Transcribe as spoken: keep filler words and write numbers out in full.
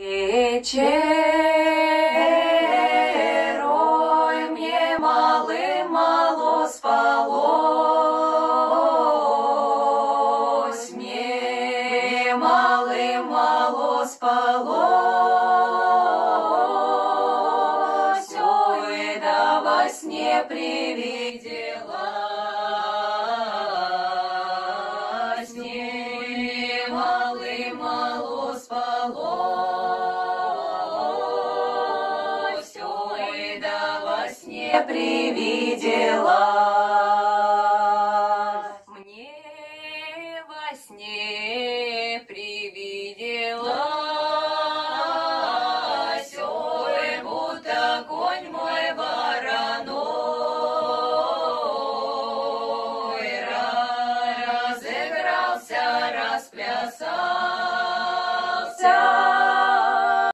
Вечерой мне малым мало спалось, мне малым мало спалось, ой, да во сне привиделась, мне малым мало спалось, ой, да во сне привиделась.